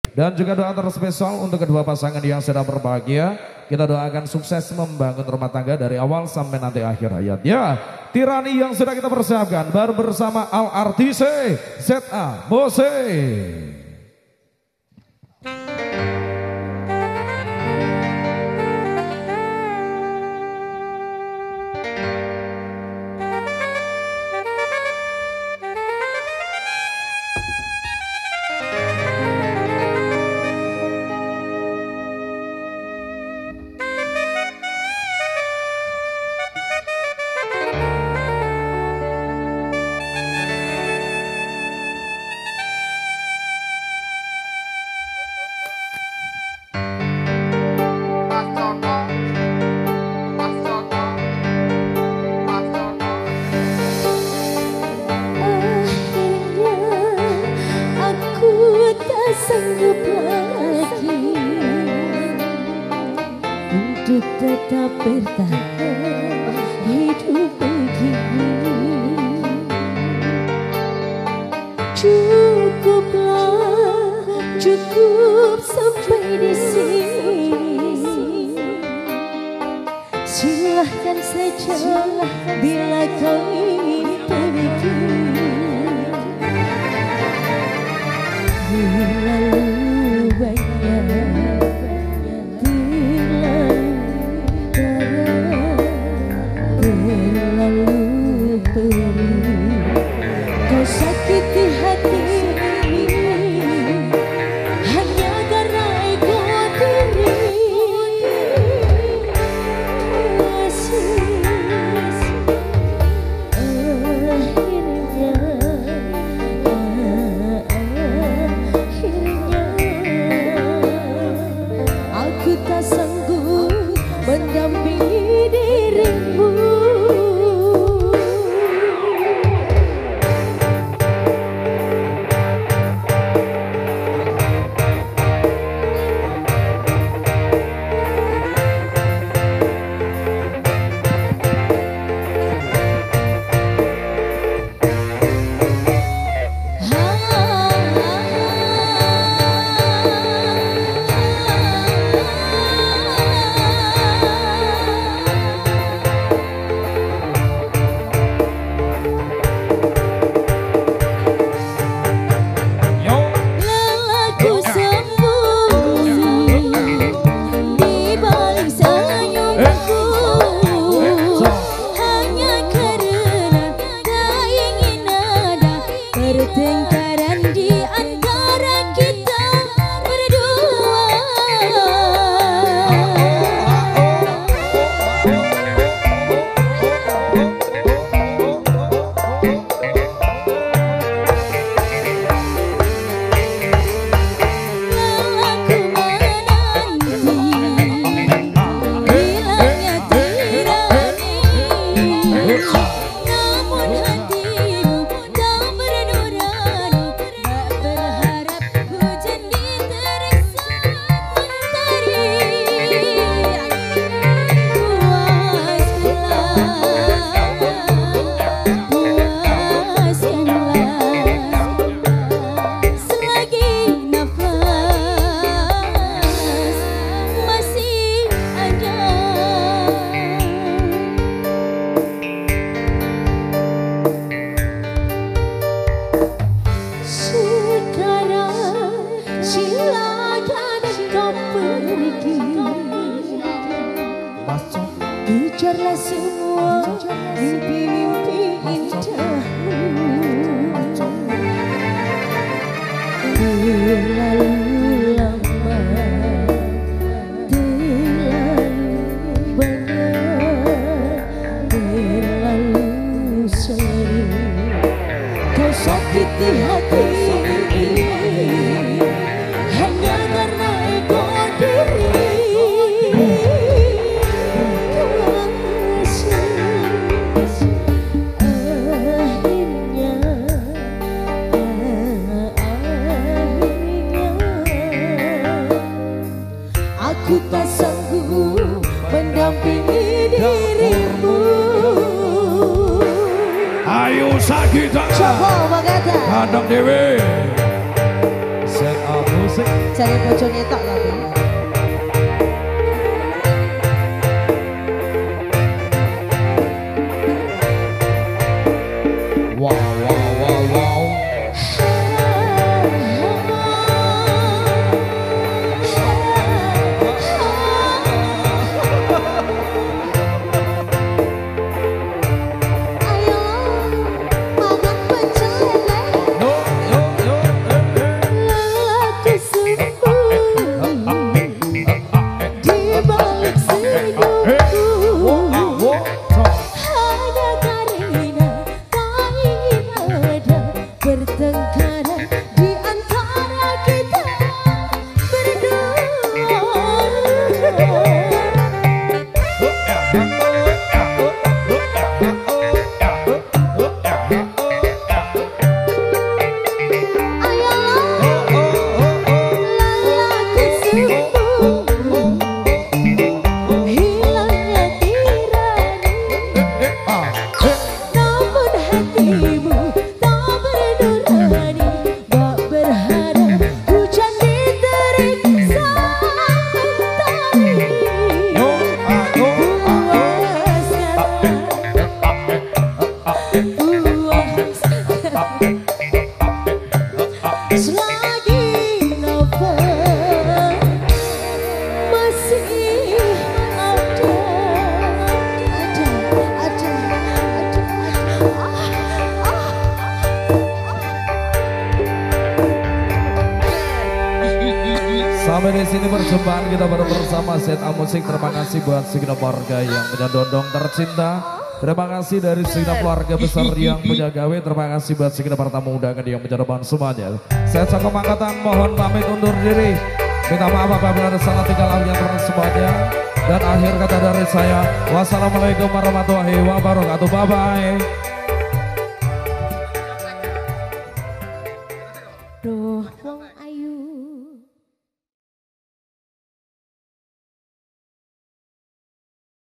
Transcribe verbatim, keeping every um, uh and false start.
Dan juga doa terspesial untuk kedua pasangan yang sedang berbahagia. Kita doakan sukses membangun rumah tangga dari awal sampai nanti akhir hayatnya. Tirani yang sudah kita persiapkan baru bersama Al Artise Z A Bose. Sanggup lagi untuk tetap bertahan hidup begini. Cukuplah, cukup sampai di sini. Silahkan saja bila kau ingin pergi. Terlalu banyak, terlalu dalam, terlalu perih. Kau sakiti hati ini hanya karena ego diri. Aku tak sanggup mendampingi dirimu. Pertengkaran di antara kita berdua. Lelaku menanti bilangnya tirani, namun hatimu tak bernurani. Tak berharap hujan diteresa mentari. Puaskanlah, puaskanlah selagi nafas masih ada. Sekarang silakan kau pergi. Kejarlah semua mimpi-mimpi indahmu. Terlalu lama, terlalu banyak, terlalu sering kau sakiti hati ini hanya karena ego diri. Akhirnya, akhirnya aku tak sanggup mendampingi dirimu. Ayo sakit Coba Bagata Kadang Dewi Z A Bose. Cari bojone tok tapi. Wow, wow, wow, wow. Bertengkar di antara kita selagi nafas masih ada, ada, ada, ada, Sampai di sini perjumpaan kita baru bersama Z A Musik. Terima kasih buat segenap warga yang punya dondong tercinta. Terima kasih dari segenap keluarga besar yang punya gawe. Terima kasih buat segenap para tamu undangan yang menjadi semuanya. Saya Cangkem Angkatan mohon pamit undur diri. Minta maaf apabila ada salah tinggal yang terhadap semuanya. Dan akhir kata dari saya, wassalamualaikum warahmatullahi wabarakatuh. Bye bye.